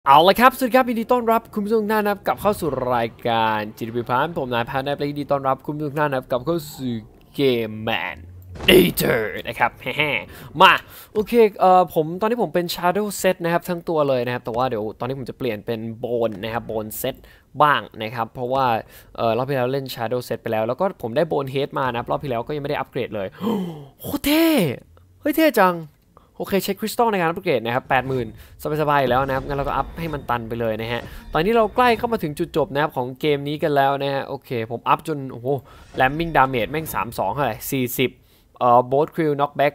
เอาละครับสวัสดีครับยินดีต้อนรับคุณผู้ชมทุกท่านนะครับกลับเข้าสู่รายการ GTP พาร์ทผมนายพาร์ทและยินดีต้อนรับคุณผู้ชมทุกท่านนะครับกลับเข้าสู่เกมแมนเอเตอร์นะครับมาโอเคผมตอนนี้ผมเป็น Shadow Set นะครับทั้งตัวเลยนะครับแต่ว่าเดี๋ยวตอนนี้ผมจะเปลี่ยนเป็นโบนนะครับโบนเซตบ้างนะครับเพราะว่ารอบที่แล้วเล่น Shadow Set ไปแล้วก็ผมได้โบนเฮดมานะรอบที่แล้วก็ยังไม่ได้อัปเกรดเลยโคตรเท่เฮ้ยเท่จังโอเคเช็คคริสตัลในการอัปเกรดนะครับ 80,000 สบายๆแล้วนะครับงั้นเราก็อัพให้มันตันไปเลยนะฮะตอนนี้เราใกล้เข้ามาถึงจุดจบนะครับของเกมนี้กันแล้วนะฮะโอเคผมอัพจนโอ้โหแลมมิ่งดาเมจแม่ง32เท่าไหร่40โบสคริลน็อกแบ็ก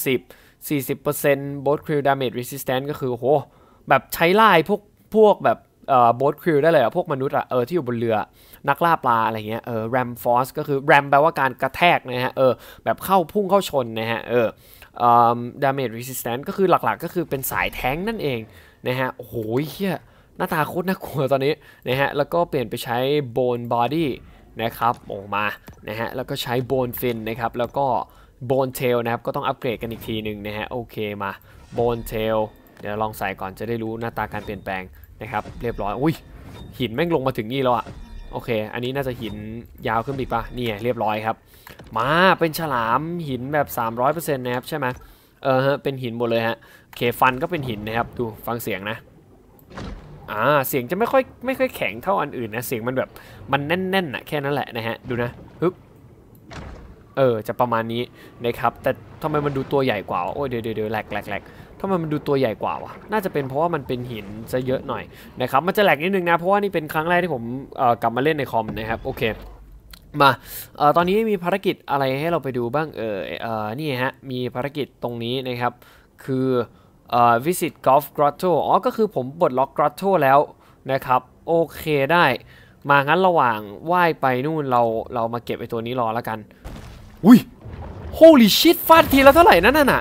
50% โบสคริลดาเมจรีสิสแตนต์ก็คือโอ้โหแบบใช้ไล่พวกแบบโบสคริลได้เลยอะพวกมนุษย์อะที่อยู่บนเรือนักล่าปลาอะไรเงี้ยแรมฟอร์สก็คือแรมแปลว่าการกระแทกนะฮะแบบเข้าพุ่งเข้าชนนะฮะdamage resistance ก็คือหลักๆก็คือเป็นสายแท้งนั่นเองนะฮะโอ้โหเฮียหน้าตาโคตรน่ากลัวตอนนี้นะฮะแล้วก็เปลี่ยนไปใช้ bone body นะครับออกมานะฮะแล้วก็ใช้ bone fin นะครับแล้วก็ bone tail นะครับก็ต้องอัปเกรดกันอีกทีหนึ่งนะฮะโอเคมา bone tail เดี๋ยวลองใส่ก่อนจะได้รู้หน้าตาการเปลี่ยนแปลงนะครับเรียบร้อยอุ้ยหินแม่งลงมาถึงนี่แล้วอะโอเคอันนี้น่าจะหินยาวขึ้นอีกป่ะนี่เรียบร้อยครับมาเป็นฉลามหินแบบ 300% นะครับใช่ไหมเป็นหินหมดเลยฮะโอเคฟันก็เป็นหินนะครับดูฟังเสียงนะเสียงจะไม่ค่อยแข็งเท่าอันอื่นนะเสียงมันแบบมันแน่นๆนะแค่นั้นแหละนะฮะดูนะฮึบจะประมาณนี้นะครับแต่ทำไมมันดูตัวใหญ่กว่าโอ้ยเดี๋ยวแหลกทำไมมันดูตัวใหญ่กว่าวะน่าจะเป็นเพราะว่ามันเป็นหินซะเยอะหน่อยนะครับมันจะแหลกนิดนึงนะเพราะว่านี่เป็นครั้งแรกที่ผมกลับมาเล่นในคอมนะครับโอเคมาตอนนี้มีภารกิจอะไรให้เราไปดูบ้างนี่ฮะมีภารกิจตรงนี้นะครับคือvisit golf grotto ก็คือผมปลดล็อก grotto แล้วนะครับโอเคได้มางั้นระหว่างว่ายไปนู่นเรามาเก็บไอ้ตัวนี้รอแล้วกันอุ้ย holy shit ฟาดทีแล้วเท่าไหร่นั่นน่ะ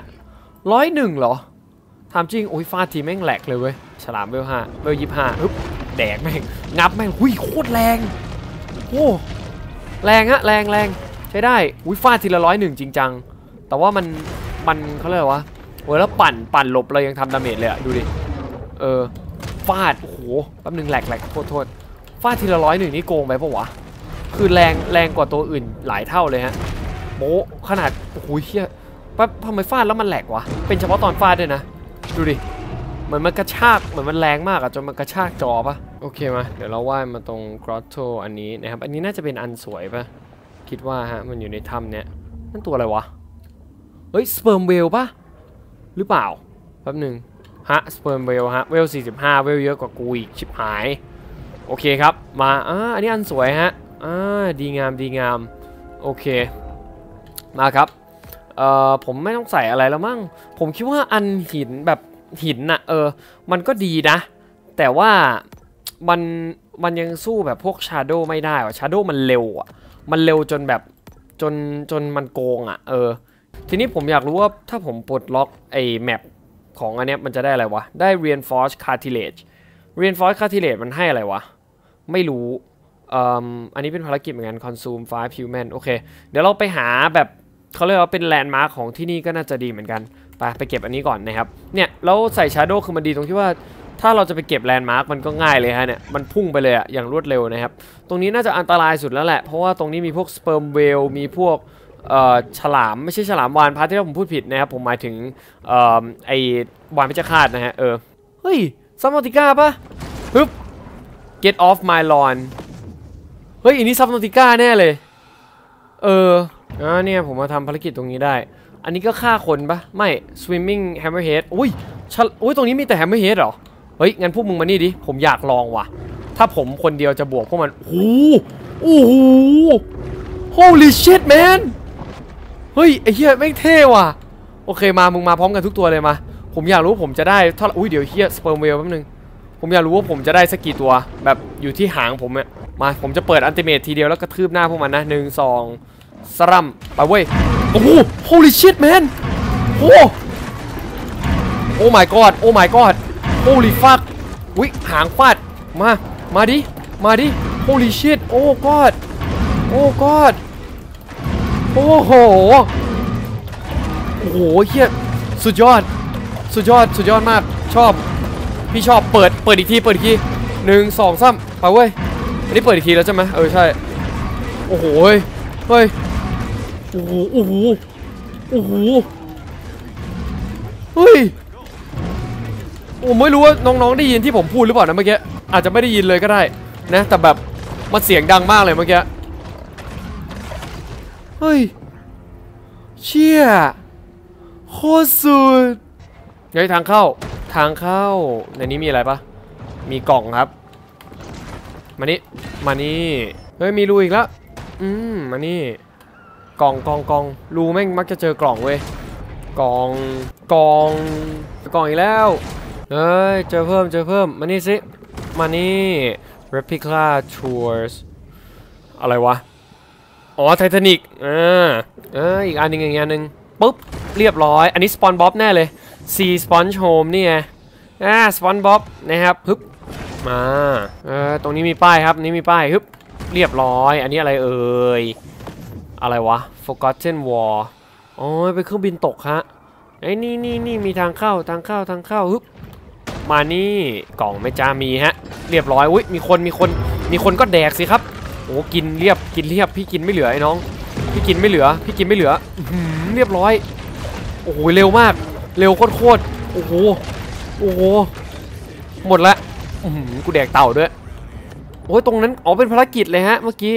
101เหรอถามจริงโอ้ยฟาดทีแม่งแหลกเลยเว้ยฉลามเวล5เวล25อึ๊บแดกแม่งงับแม่งหุ้ยโคตรแรงโอ้แรงฮะแรงใช้ได้อุ้ยฟาดทีละ101จริงจังแต่ว่ามันเขาเรียกว่าโอ้ยแล้วปั่นหลบเลยยังทำดาเมจเลยอะดูดิฟาดโอ้โหแป๊บนึงแหลกโทษฟาดทีละ101นี่โกงไปปะวะคือแรงกว่าตัวอื่นหลายเท่าเลยฮะโบ๊ขนาดโอ้โหเฮียปั๊บทำไมฟาดแล้วมันแหลกวะเป็นเฉพาะตอนฟาดด้วยนะดูดิเหมือนมันกระชากเหมือนมันแรงมากอะจนมันกระชากจอปะโอเคมาเดี๋ยวเราว่ายมาตรงกรอตโตอันนี้นะครับอันนี้น่าจะเป็นอันสวยปะคิดว่าฮะมันอยู่ในถ้ำเนี้ยนั่นตัวอะไรวะเฮ้ยสเปิร์มเวลปะหรือเปล่าแป๊บหนึ่งฮะสเปิร์มเวลฮะเวล45เวลเยอะกว่ากูอีกชิบหายโอเคครับมาอันนี้อันสวยฮะดีงามโอเคมาครับผมไม่ต้องใส่อะไรแล้วมั้งผมคิดว่าอันหินแบบหินน่ะมันก็ดีนะแต่ว่ามันยังสู้แบบพวก Shadow ไม่ได้ว่ะ Shadow มันเร็วอ่ะมันเร็วจนแบบจนมันโกงอ่ะทีนี้ผมอยากรู้ว่าถ้าผมปลดล็อกไอ้แมปของอันเนี้ยมันจะได้อะไรวะได้ Reinforced Cartilage Reinforced Cartilage มันให้อะไรวะไม่รู้อันนี้เป็นภารกิจเหมือนกัน Consume 5 Human โอเคเดี๋ยวเราไปหาแบบเขาเรียกว่าเป็นแลนด์มาร์คของที่นี่ก็น่าจะดีเหมือนกันไปเก็บอันนี้ก่อนนะครับเนี่ยแล้วใส่ Shadow คือมันดีตรงที่ว่าถ้าเราจะไปเก็บแลนด์มาร์คมันก็ง่ายเลยฮะเนี่ยมันพุ่งไปเลยอะอย่างรวดเร็วนะครับตรงนี้น่าจะอันตรายสุดแล้วแหละเพราะว่าตรงนี้มีพวกสเปิร์มเวลมีพวกฉลามไม่ใช่ฉลามวานพาร์ทที่ผมพูดผิดนะครับผมหมายถึงไอวานพิจฆาตนะฮะเฮ้ยซับนอติก้าปะฮึบ get off my lawn เฮ้ยอันนี้ซับนอติก้าแน่เลยเนี่ยผมมาทำภารกิจตรงนี้ได้อันนี้ก็ฆ่าคนปะไม่ swimming hammerhead อุ้ยตรงนี้มีแต่ hammerhead เหรอเฮ้ยงั้นพวกมึงมานี่ดิผมอยากลองว่ะถ้าผมคนเดียวจะบวกพวกมันโอ้โห holy shit man เฮ้ยไอ้เหี้ยแม่งเท่ว่ะโอเคมามึงมาพร้อมกันทุกตัวเลยมาผมอยากรู้ผมจะได้เท่าเดี๋ยวเหี้ยสเปิร์มเวลแป๊บนึงผมอยากรู้ว่าผมจะได้สักกี่ตัวแบบอยู่ที่หางผมเนี่ยมาผมจะเปิดอัลติเมททีเดียวแล้วกระทืบหน้าพวกมันนะ1 2สลัมไปเว้ยโอ้โห holy shit man โอ้ my god holy fuck อุ๊ยหางฟาดมาดิholy shit oh god โอ้โหเฮียสุดยอดมากชอบพี่ชอบเปิดอีกที1 2 3ไปเว้ยอันนี้เปิดอีกทีแล้วใช่ไหมใช่โอ้โหเฮ้ยโอ้โหเฮ้ยผมไม่รู้ว่าน้องๆได้ยินที่ผมพูดหรือเปล่านะเมื่อกี้อาจจะไม่ได้ยินเลยก็ได้นะแต่แบบมันเสียงดังมากเลยเมื่อกี้เฮ้ยเชี่ยโคตรสุดเฮ้ยทางเข้าในนี้มีอะไรปะมีกล่องครับมานี่เฮ้ยมีรูอีกแล้วมานี่กล่องรูแม่งมักจะเจอกล่องเว้ยกล่องอีกแล้วเฮ้ยเจอเพิ่มมานี่สิมานี่ replica tours อะไรวะอ๋อไททานิกอีกอันหนึ่งปุ๊บเรียบร้อยอันนี้สปอนบ๊อบแน่เลยซีสปอนโฮมนี่ไงสปอนบ๊อบนะครับฮึบมาตรงนี้มีป้ายครับนี้มีป้ายฮึบเรียบร้อยอันนี้อะไรอะไรวะ Forgotten War อ๋อเป็นเครื่องบินตกฮะไอ้นี่มีทางเข้าฮึบมานี่กล่องไม่จ้ามีฮะเรียบร้อยอุ้ยมีคนก็แดกสิครับโอ้กินเรียบพี่กินไม่เหลือไอ้น้องพี่กินไม่เหลือเรียบร้อยโอ้โหเร็วมากเร็วโคตรโอ้โหหมดละกูแดกเต่าด้วยโอ้ยตรงนั้นอ๋อเป็นภารกิจเลยฮะเมื่อกี้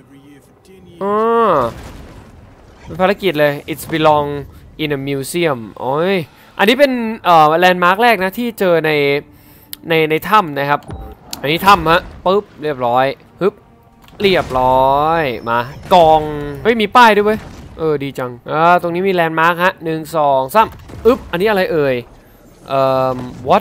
เป็นภารกิจเลย It's belong in a museum โอ้ยอันนี้เป็นแลนด์มาร์คแรกนะที่เจอในถ้ำนะครับอันนี้ถ้ำฮะปึ๊บเรียบร้อยฮึบเรียบร้อยมากองเฮ้ยมีป้ายด้วยเว้ยดีจังตรงนี้มีแลนด์มาร์คฮะ1 2 3อันนี้อะไรwhat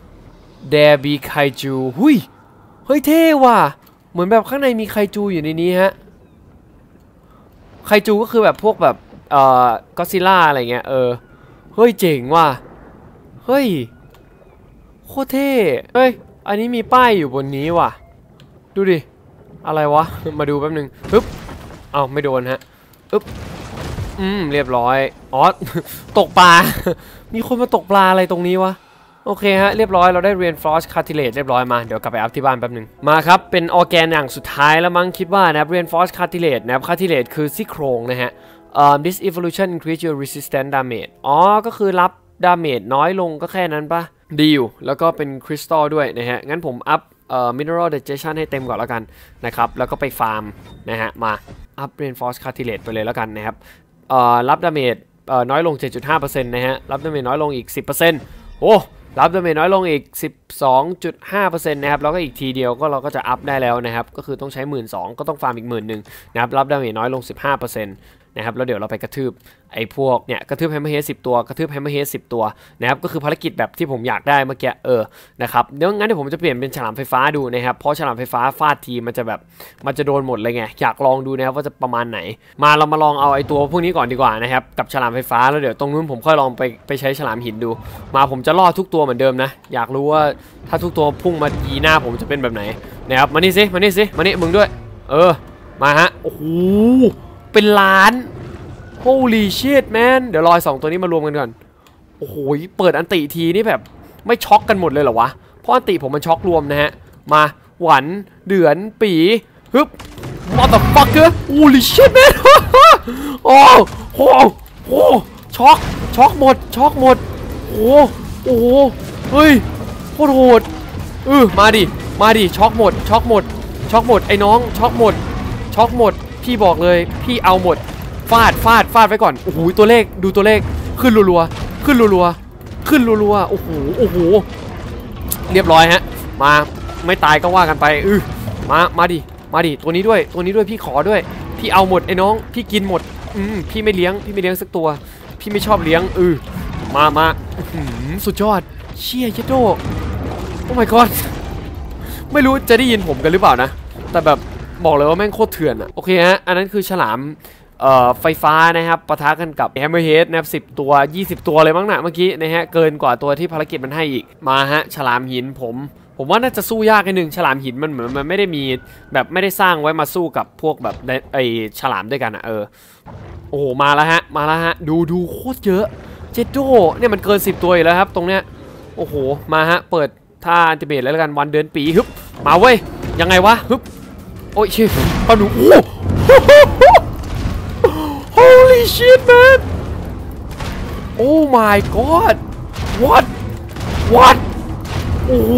there be kaiju เฮ้ยเท่ว่ะเหมือนแบบข้างในมีไคจูอยู่ในนี้ฮะไคจูก็คือแบบพวกแบบก็อดซิลล่าอะไรเงี้ยเฮ้ยเจ๋งว่ะเฮ้ยโคตรเท่เฮ้ยอันนี้มีป้ายอยู่บนนี้ว่ะดูดิอะไรวะมาดูแป๊บนึงปึ๊บไม่โดนฮะเรียบร้อยอ๋อตกปลา มีคนมาตกปลาอะไรตรงนี้วะโอเคฮะเรียบร้อยเราได้ reinforced cartilage เรียบร้อยมาเดี๋ยวกลับไปอัพที่บ้านแป๊บนึงมาครับเป็นออร์แกนอย่างสุดท้ายแล้วมั้งคิดว่านะครับ reinforced cartilage นะครับ cartilage คือซี่โครงนะฮะthis evolution increase your resistance damage ก็คือรับดาเมจน้อยลงก็แค่นั้นปะดีอยู่แล้วก็เป็นคริสตัลด้วยนะฮะงั้นผมอัพmineral digestion ให้เต็มก่อนแล้วกันนะครับแล้วก็ไปฟาร์มนะฮะมาอัพ reinforced cartilage ไปเลยแล้วกันนะครับรับดาเมจน้อยลง 7.5% นะฮะรับดาเมจน้อยลงอีก 10% โอ้รับดาเมจน้อยลงอีก 12.5% นะครับแล้วก็อีกทีเดียวก็เราก็จะอัพได้แล้วนะครับก็คือต้องใช้ 12,000 ก็ต้องฟาร์มอีก 10,000 นะครับรับดาเมจน้อยลง 15% นะครับแล้วเดี๋ยวเราไปกระทืบไอ้พวกเนี่ยกระทืบแฮมเมอร์เฮด10 ตัวกระทืบแฮมเมอร์เฮด10 ตัวนะครับก็คือภารกิจแบบที่ผมอยากได้เมื่อกี้นะครับเดี๋ยวงั้นเดี๋ยวผมจะเปลี่ยนเป็นฉลามไฟฟ้าดูนะครับเพราะฉลามไฟฟ้าฟาดทีมันจะโดนหมดเลยไงอยากลองดูนะครับว่าจะประมาณไหนเรามาลองเอาไอ้ตัวพวกนี้ก่อนดีกว่านะครับกับฉลามไฟฟ้าแล้วเดี๋ยวตรงนู้นผมค่อยลองไปใช้ฉลามหินดูผมจะล่อทุกตัวเหมือนเดิมนะอยากรู้ว่าถ้าทุกตัวพุ่งมายีหน้าผมจะเป็นแบบไหนนะครับมานี่สิมานี่มึงด้วยมาฮะโอ้โหเป็นล้านHoly shit man เดี๋ยวรอ2ตัวนี้มารวมกันก่อนโอ้โหเปิดอันติทีนี่แบบไม่ช็อกกันหมดเลยเหรอวะเพราะอันติผมมันช็อกรวมนะฮะมาหวันเดือนปีฮึบ motherfucker Holy shit man โอ้โหช็อกหมดโอ้โหเฮ้ยโคตรโหดมาดิช็อกหมดไอ้น้องช็อกหมดพี่บอกเลยพี่เอาหมดฟาดไว้ก่อนโอ้โหตัวเลขดูตัวเลขขึ้นรัวๆโอ้โหเรียบร้อยฮะมาไม่ตายก็ว่ากันไปมาดิตัวนี้ด้วยพี่ขอด้วยพี่เอาหมดไอ้น้องพี่กินหมดพี่ไม่เลี้ยงสักตัวพี่ไม่ชอบเลี้ยงมาสุดยอดเชี่ยเยโดโอ้ my god ไม่รู้จะได้ยินผมกันหรือเปล่านะแต่แบบบอกเลยว่าแม่งโคตรเถื่อนอะโอเคฮะอันนั้นคือฉลามไฟฟ้านะครับปะทะกันกับแฮมเมอร์เฮดนะครับ10 ตัว20 ตัวเลยมั้งนะเมื่อกี้นะฮะเกินกว่าตัวที่ภารกิจมันให้อีกมาฮะฉลามหินผมว่าน่าจะสู้ยากนิดนึงฉลามหินมันเหมือนมันไม่ได้มีแบบไม่ได้สร้างไว้มาสู้กับพวกแบบไอฉลามด้วยกันอะโอ้โหมาแล้วฮะดูโคตรเยอะเจโดเนี่ยมันเกิน10 ตัวอยู่แล้วครับตรงเนี้ยโอ้โหมาฮะเปิดถ้าอันติเมตแล้วกันวันเดือนปีฮึบมาเว้ยยังไงวะฮึบโอ้ยชิปลาหนูโอ้ Holy shit man Oh my god What โอ้โห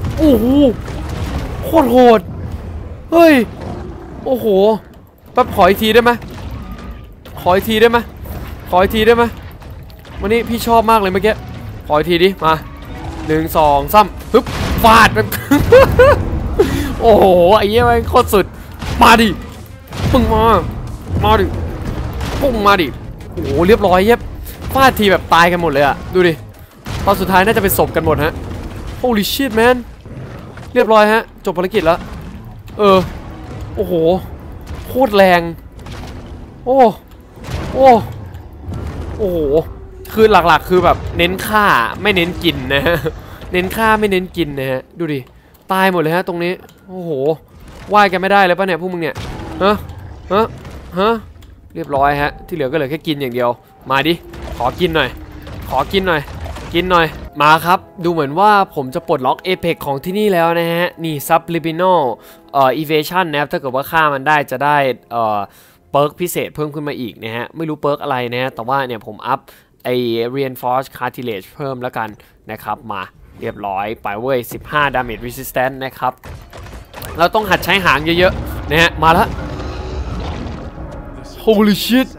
โคตรโหดเฮ้ยโอ้โหแป๊บขออีกทีได้ไหมขออีกทีได้ไหมวันนี้พี่ชอบมากเลยเมื่อกี้ขออีกทีดิมา1 2 3ฮึบฟาดแบบโอ้โหไอ้เหี้ยมันโคตรสุดมาดิมึงมาดิพุ่งมาดิโอ้โหเรียบร้อยเย็บฟาดทีแบบตายกันหมดเลยอะดูดิตอนสุดท้ายน่าจะเป็นศพกันหมดฮะ Holy shit man เรียบร้อยฮะจบภารกิจแล้วโอ้โหโคตรแรงโอ้โหคือหลักๆคือแบบเน้นฆ่าไม่เน้นกินนะฮะเน้นฆ่าไม่เน้นกินนะฮะดูดิตายหมดเลยฮะตรงนี้โอ้โหว่ายกันไม่ได้เลยป่ะเนี่ยพวกมึงเนี่ยฮะเรียบร้อยฮะที่เหลือก็เหลือแค่กินอย่างเดียวมาดิขอกินหน่อยมาครับดูเหมือนว่าผมจะปลดล็อกเอเพ็กของที่นี่แล้วนะฮะนี่ subliminal evasion นะครับถ้าเกิดว่าฆ่ามันได้จะได้เปิร์กพิเศษเพิ่มขึ้นมาอีกนะฮะไม่รู้เปิร์กอะไรนะฮะแต่ว่าเนี่ยผมอัพไอ reinforce cartilage เพิ่มแล้วกันนะครับมาเรียบร้อยไปเว้ย15 damage resistance นะครับเราต้องหัดใช้หางเยอะๆนะฮะมาแล้ว Holy shit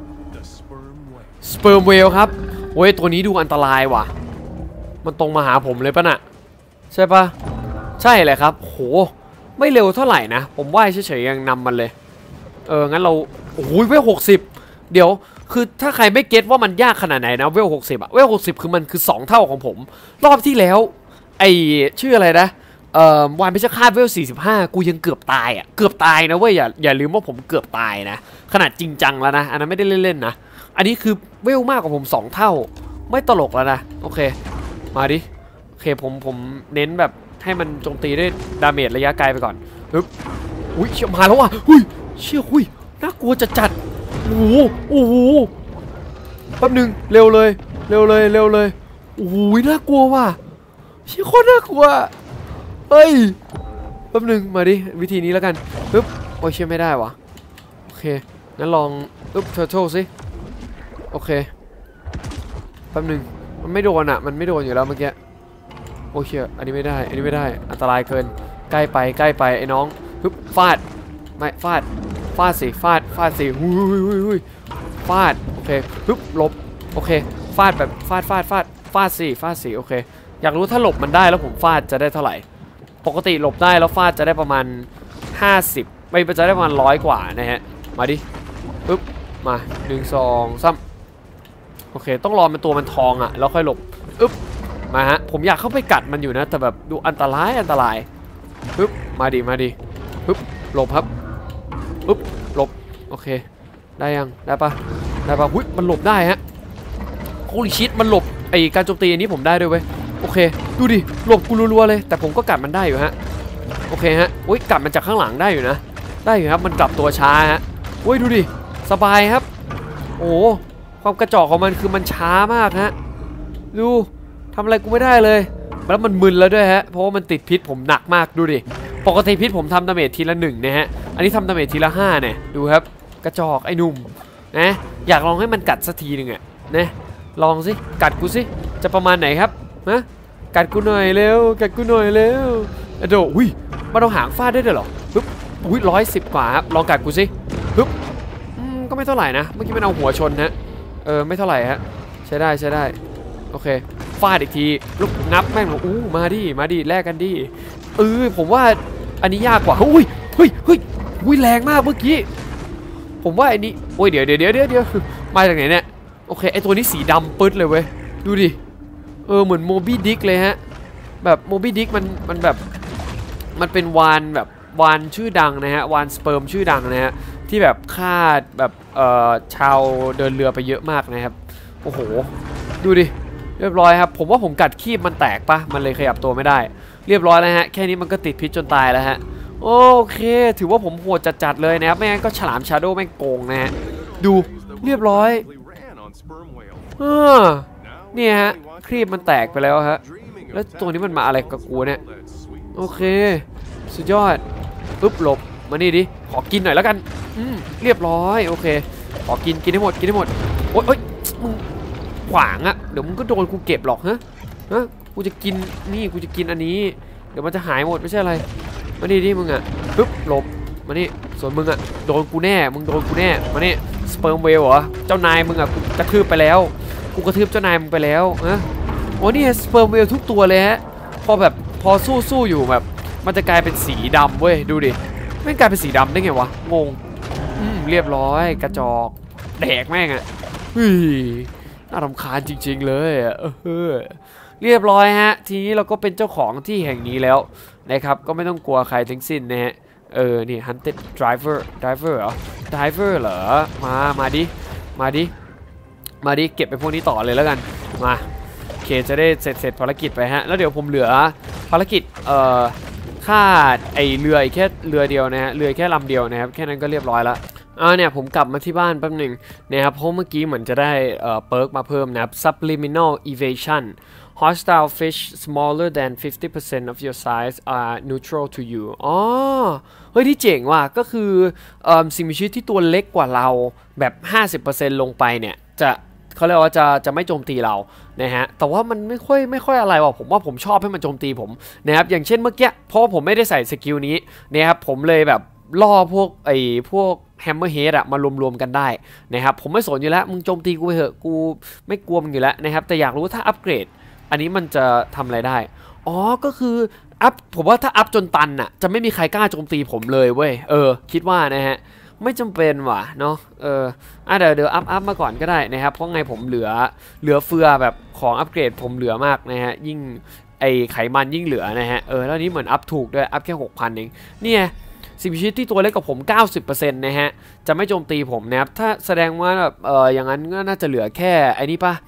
sperm whale ครับโอ้ยตัวนี้ดูอันตรายว่ะมันตรงมาหาผมเลยป่ะน่ะใช่ปะใช่เลยครับโหไม่เร็วเท่าไหร่นะผมว่ายเฉยๆยังนำมันเลยงั้นเราโอ้ยเวล60เดี๋ยวคือถ้าใครไม่เก็ตว่ามันยากขนาดไหนนะเวล60อะเวล60คือมันคือ2เท่าของผมรอบที่แล้วไอชื่ออะไรนะวานพิชฆาตเวล45กูยังเกือบตายอะเกือบตายนะเว้ยอย่าลืมว่าผมเกือบตายนะขนาดจริงจังแล้วนะอันนั้นไม่ได้เล่นๆนะอันนี้คือเวลมากกว่าผม2เท่าไม่ตลกแล้วนะโอเคมาดิโอเคผมเน้นแบบให้มันโจมตีด้วยดาเมจระยะไกลไปก่อนปึ๊บอุ้ยเชี่ยมาแล้วว่ะหุ้ยเชี่ยหุ้ยน่ากลัวจัดโอ้โหแป๊บนึงเร็วเลยโอ้โหน่ากลัวว่ะเชี่ยโคตรน่ากลัวเฮ้ยแป๊บนึงมาดิวิธีนี้แล้วกันปึ๊บโอ้ยเชี่ยไม่ได้วะโอเคงั้นลองปึ๊บเทอร์โทสิโอเคแป๊บนึงมันไม่โดนอ่ะมันไม่โดนอยู่แล้วเมื่อกี้โอ้เชี่ยอันนี้ไม่ได้อันตรายเกินใกล้ไปไอ้น้องปึ๊บฟาดไม่ฟาดสิฟาดสิหุ้ยฟาดโอเคปึ๊บหลบโอเคฟาดแบบฟาดสิโอเคอยากรู้ถ้าหลบมันได้แล้วผมฟาดจะได้เท่าไหร่ปกติหลบได้แล้วฟาดจะได้ประมาณ50ไม่จะได้ประมาณ100กว่านะฮะมาดิปึ๊บมา1 2 3โอเคต้องรอมันตัวมันทองอ่ะแล้วค่อยหลบอึ๊บมาฮะผมอยากเข้าไปกัดมันอยู่นะแต่แบบดูอันตรายปึ๊บมาดิปึ๊บหลบครับปึ๊บหลบโอเคได้ยังได้ปะหุ้ยมันหลบได้ฮะโอ้ยชิดมันหลบไอการโจมตีอันนี้ผมได้ด้วยเว้ยโอเคดูดิหลบกูรัวๆเลยแต่ผมก็กัดมันได้อยู่ฮะโอเคฮะอุ้ยกัดมันจากข้างหลังได้อยู่นะได้อยู่ครับมันกลับตัวช้าฮะอุ้ยดูดิสบายครับโอ้ความกระจอกของมันคือมันช้ามากฮะดูทำอะไรกูไม่ได้เลยแล้วมันมึนแล้วด้วยฮะเพราะว่ามันติดพิษผมหนักมากดูดิปกติพิษผมทำดาเมจทีละ1นะฮะอันนี้ทำดาเมจทีละ5เนี่ยดูครับกระจอกไอ้หนุ่มนะอยากลองให้มันกัดสักทีนึงอะนะลองสิกัดกูสิจะประมาณไหนครับนะกัดกูหน่อยเร็วโดอุ้ยมันเอาหางฟาดได้ด้วยเหรอปึ๊บอุ้ย110 กว่าครับลองกัดกูสิปึ๊บก็ไม่เท่าไหร่นะเมื่อกี้มันเอาหัวชนฮะไม่เท่าไหร่ฮะใช้ได้โอเคฟาดอีกทีลุกงับแม่งมาดิแลกกันดิผมว่าอันนี้ยากกว่าอุ้ยแรงมากเมื่อกี้ผมว่าอันนี้โอ้ยเดี๋ยวมาจากไหนเนี่ยโอเคไอตัวนี้สีดำปึ๊ดเลยเว้ยดูดิเหมือนโมบี้ดิกเลยฮะแบบโมบี้ดิกมันแบบมันเป็นวานแบบวานชื่อดังนะฮะวานสเปิร์มชื่อดังนะฮะที่แบบฆ่าแบบชาวเดินเรือไปเยอะมากนะครับโอ้โหดูดิเรียบร้อยครับผมว่าผมกัดคีบมันแตกปะมันเลยขยับตัวไม่ได้เรียบร้อยแล้วฮะแค่นี้มันก็ติดพิษจนตายแล้วฮะโอเคถือว่าผมโหดจัดเลยนะครับไม่งั้นก็ฉลามชาโดว์แม่งโกงนะฮะดูเรียบร้อยเนี่ยฮะครีบมันแตกไปแล้วฮะแล้วตัวนี้มันมาอะไรกับกูเนี่ยโอเคสุดยอดปึ๊บหลบมานี่ดิขอกินหน่อยแล้วกันเรียบร้อยโอเคขอกินให้หมดโอ๊ยมึงขวางอะเดี๋ยวมึงก็โดนกูเก็บหรอกฮะกูจะกินนี่กูจะกินอันนี้เดี๋ยวมันจะหายหมดไม่ใช่อะไรมานี่ดิมึงอะปึ๊บหลบมานี่ส่วนมึงอะโดนกูแน่มึงโดนกูแน่มานี่สเปิร์มเวลเหรอเจ้านายมึงอะกูกระทืบไปแล้วกูกระทืบเจ้านายมึงไปแล้วโอ้นี่สเปิร์มเวลทุกตัวเลยฮะพอสู้อยู่แบบมันจะกลายเป็นสีดำเว้ยดูดิไม่กลายเป็นสีดำได้ไงวะงงเรียบร้อยกระจอกแดกแม่งอะน่ารำคาญจริงๆเลยเรียบร้อยฮะทีนี้เราก็เป็นเจ้าของที่แห่งนี้แล้วนะครับก็ไม่ต้องกลัวใครทั้งสิ้นนะฮะนี่ hunted driver เหรอ driver เหรอมาดิเก็บไปพวกนี้ต่อเลยแล้วกันมาโอเคจะได้เสร็จภารกิจไปฮะแล้วเดี๋ยวผมเหลือภารกิจค่าไอเรือแค่เรือเดียวนะฮะเรือแค่ลำเดียวนะครับแค่นั้นก็เรียบร้อยแล้วเนี่ยผมกลับมาที่บ้านแป๊บหนึ่งนะครับเพราะเมื่อกี้เหมือนจะได้เปิร์กมาเพิ่มนะครับ subliminal evasion hostile fish smaller than 50% of your size are neutral to you เฮ้ยที่เจ๋งว่ะก็คือสิ่งมีชีวิตที่ตัวเล็กกว่าเราแบบ 50% ลงไปเนี่ยเขาเรียกว่าจะไม่โจมตีเรานะฮะแต่ว่ามันไม่ค่อยอะไรว่ะผมว่าผมชอบให้มันโจมตีผมนะครับอย่างเช่นเมื่อกี้เพราะว่าผมไม่ได้ใส่สกิลนี้นะครับผมเลยแบบล่อพวกแฮมเมอร์เฮดอะมารวมกันได้นะครับผมไม่สนอยู่แล้วมึงโจมตีกูไปเถอะกูไม่กลัวมึงอยู่แล้วนะครับแต่อยากรู้ถ้าอัปเกรดอันนี้มันจะทำอะไรได้ก็คือผมว่าถ้าอัพจนตันอะจะไม่มีใครกล้าโจมตีผมเลยเว้ยคิดว่านะฮะไม่จำเป็นว่ะเนาะเดี๋ยวอัพมาก่อนก็ได้นะครับเพราะไงผมเหลือเฟือแบบของอัปเกรดผมเหลือมากนะฮะยิ่งไอไขมันยิ่งเหลือนะฮะแล้วนี้เหมือนอัพถูกด้วยอัพแค่ 6,000 เองเนี่ยสิ่งมีชีวิตที่ตัวเล็กกว่าผม 90% นะฮะจะไม่โจมตีผมนะครับถ้าแสดงว่าแบบอย่างนั้นก็น่าจะเหลือแค่ไอ้นี่ป่ะ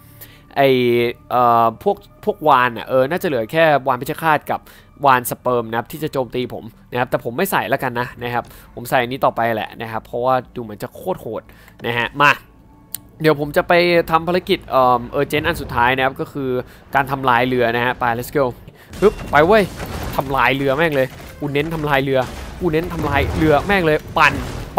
พวกวานน่าจะเหลือแค่วานพิชฆาตกับวานสเปิร์มนะครับที่จะโจมตีผมนะครับแต่ผมไม่ใส่แล้วกันนะครับผมใส่นี้ต่อไปแหละนะครับเพราะว่าดูเหมือนจะโคตรโหดนะฮะมาเดี๋ยวผมจะไปทำภารกิจเจนอันสุดท้ายนะครับก็คือการทำลายเรือนะฮะไป let's go ปึ๊บไปเว้ยทำลายเรือแม่งเลยกูเน้นทำลายเรือแม่งเลยปั่น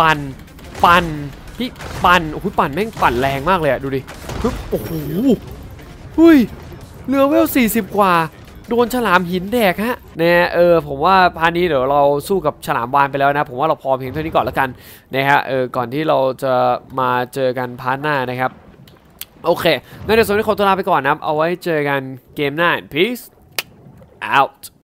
พี่ปั่นโอ้โหปั่นแม่งปั่นแรงมากเลยอะดูดิปึ๊บโอ้โหเฮ้ยเรือเวล40 กว่าโดนฉลามหินแดกฮะเนี่ยผมว่าพาร์ทนี้เดี๋ยวเราสู้กับฉลามวานไปแล้วนะผมว่าเราพอเพียงเท่านี้ก่อนแล้วกันนะฮะก่อนที่เราจะมาเจอกันพาร์ทหน้านะครับโอเคงั้นเดี๋ยวส่วนนี้ขอตัวลาไปก่อนนะครับเอาไว้เจอกันเกมหน้า peace out